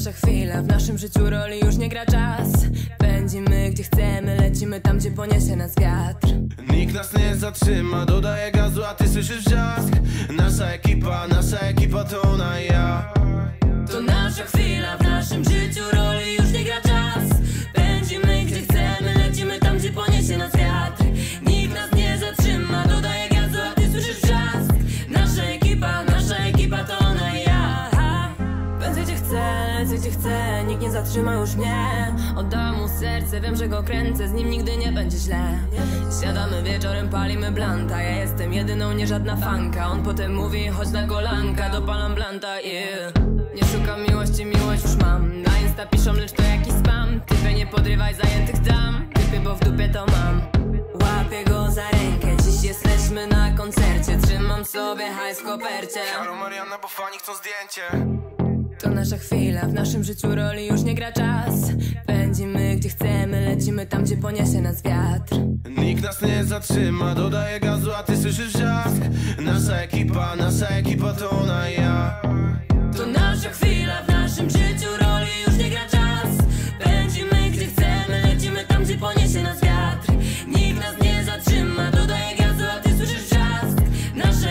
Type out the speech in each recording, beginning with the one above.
nasza chwila, w naszym życiu roli już nie gra czas. Pędzimy gdzie chcemy, lecimy tam gdzie poniesie nas wiatr. Nikt nas nie zatrzyma, dodaje gazu, a ty słyszysz wrzask. Nasza ekipa to ona i ja. To nasza chwila, w naszym życiu roli już nie gra czas. Pędzimy gdzie chcemy, lecimy tam gdzie poniesie nas wiatr. Nikt nas nie zatrzyma, dodaje gazu, a ty słyszysz wrzask. Nasza ekipa to ona i ja. Pędzę gdzie chcę, lecę gdzie chcę, nikt nie zatrzyma już mnie. Oddam mu serce, wiem, że go kręcę, z nim nigdy nie będzie źle. Siadamy wieczorem, palimy blanta, ja jestem jedyną, nie żadna fanka. On potem mówi, chodź na golanka, dopalam blanta, yeah. Nie szukam miłości, miłość już mam. Na Insta piszą, lecz to jakiś spam. Typy, nie podrywaj zajętych dam. Typy, bo w dupie to mam. Łapię go za rękę, dziś jesteśmy na koncercie. Trzymam sobie hajs w kopercie. Halo Marianna, bo fani chcą zdjęcie. To nasza chwila, w naszym życiu roli już nie gra czas. Pędzimy gdzie chcemy, lecimy tam gdzie poniesie nas wiatr. Nikt nas nie zatrzyma, dodaje gazu, a ty słyszysz wrzask. Nasza ekipa to ona i ja. To nasza chwila, w naszym życiu roli już nie gra czas. Pędzimy gdzie chcemy, lecimy tam gdzie poniesie nas wiatr. Nikt nas nie zatrzyma, dodaje gazu, a ty słyszysz wrzask. Nasza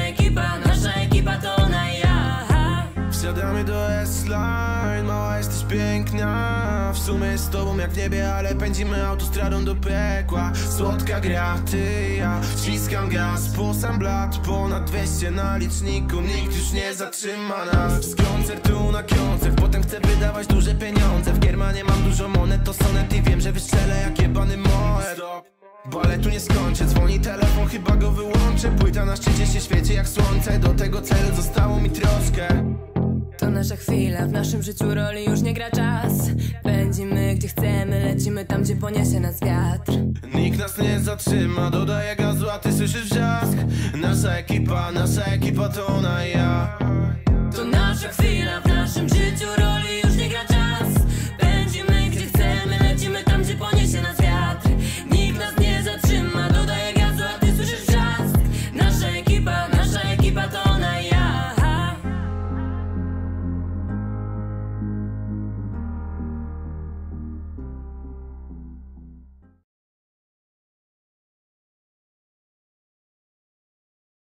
ekipa to ona i ja. Wsiadamy do S-Line, mała jesteś piękna. W sumie jest z tobą jak w niebie, ale pędzimy autostradą do piekła. Słodka gra, ty, ja, ściskam gaz. Po sam blat, ponad 200 na liczniku. Nikt już nie zatrzyma nas. Z koncertu na koncert, potem chcę wydawać duże pieniądze. W Giermanie mam dużo monet, to sonet i wiem, że wystrzelę jak jebany moed. Baletu nie skończę, dzwoni telefon, chyba go wyłączę. Płyta na szczycie się świeci jak słońce. Do tego celu zostało mi troszkę. To nasza chwila, w naszym życiu roli już nie gra czas. Pędzimy gdzie chcemy, lecimy tam gdzie poniesie nas wiatr. Nikt nas nie zatrzyma, dodaje gazu, a ty słyszysz wrzask. Nasza ekipa to ona i ja. To nasza chwila, w naszym życiu